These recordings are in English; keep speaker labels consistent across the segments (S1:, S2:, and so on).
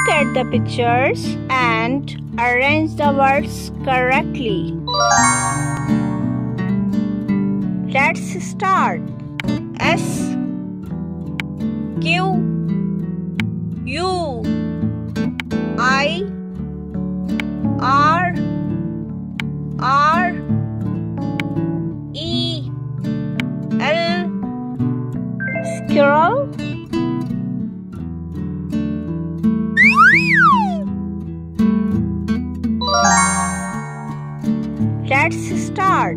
S1: at the pictures and arrange the words correctly. Let's start. S Q U I R R E L Squirrel. Let's start.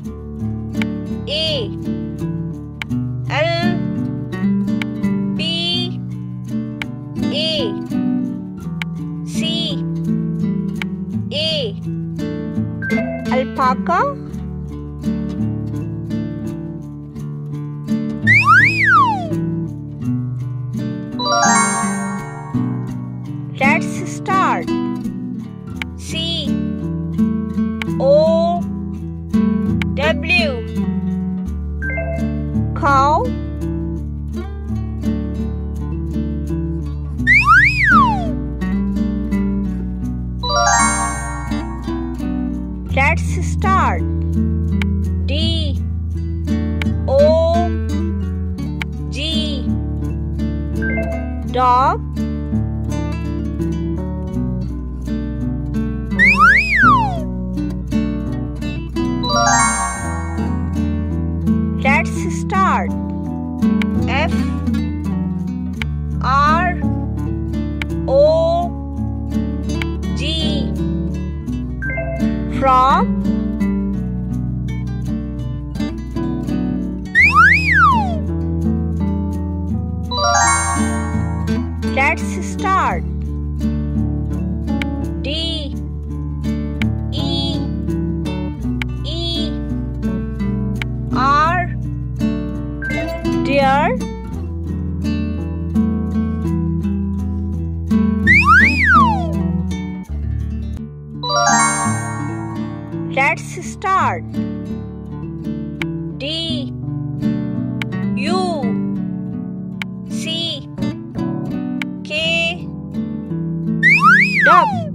S1: A L P A C A Alpaca. Let's start. C O W Cow. Let's start. D O G Dog. Let's start. F R O G Frog. Let's start. D E E R Deer. Let's start. D U C K Duck.